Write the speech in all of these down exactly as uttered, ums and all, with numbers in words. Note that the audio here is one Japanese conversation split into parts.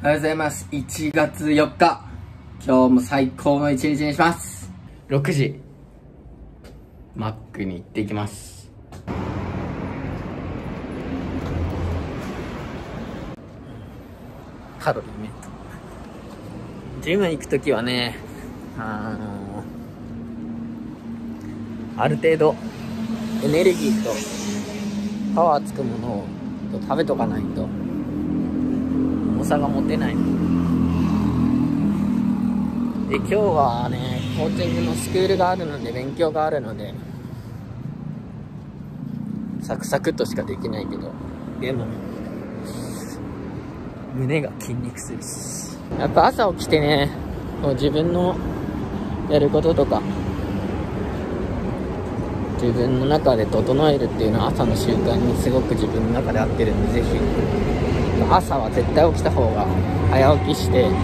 おはようございます。いちがつよっか。今日も最高の一日にします。ろくじ、マックに行ってきます。カロリーメイト。ジム行くときはね、あのー、ある程度エネルギーとパワーつくものを食べとかないと重さが持てない。で、今日はね、コーチングのスクールがあるので、勉強があるのでサクサクっとしかできないけど、でも胸が筋肉するし、やっぱ朝起きてね、こう自分のやることとか自分の中で整えるっていうのは朝の習慣にすごく自分の中で合ってるんで、ぜひ朝は絶対起きた方が、早起きして、うん、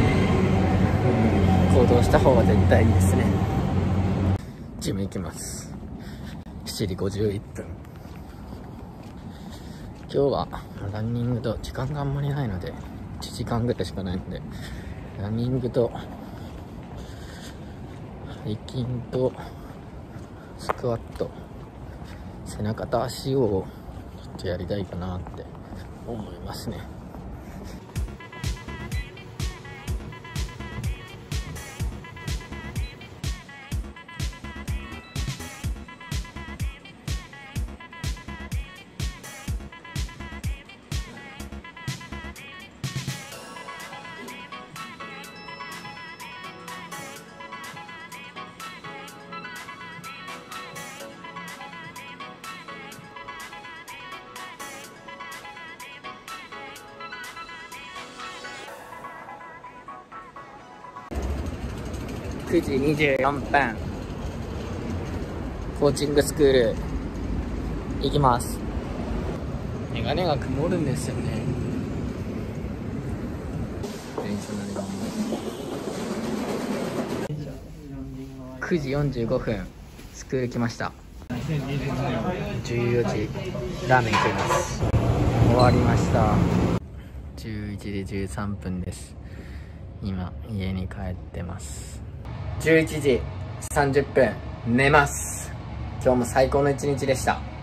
行動した方が絶対いいですね。ジム行きます。しちじごじゅういっぷん。今日はランニングと、時間があんまりないのでいちじかんぐらいしかないので、ランニングと背筋とスクワット、背中と足をちょっとやりたいかなって思いますね。くじにじゅうよんぷん、コーチングスクール行きます。メガネが曇るんですよね。電車乗り場もくじよんじゅうごふん、スクール来ました。じゅうよじラーメン食います。終わりました。じゅういちじじゅうさんぷんです。今家に帰ってます。じゅういちじさんじゅっぷん寝ます。今日も最高の一日でした。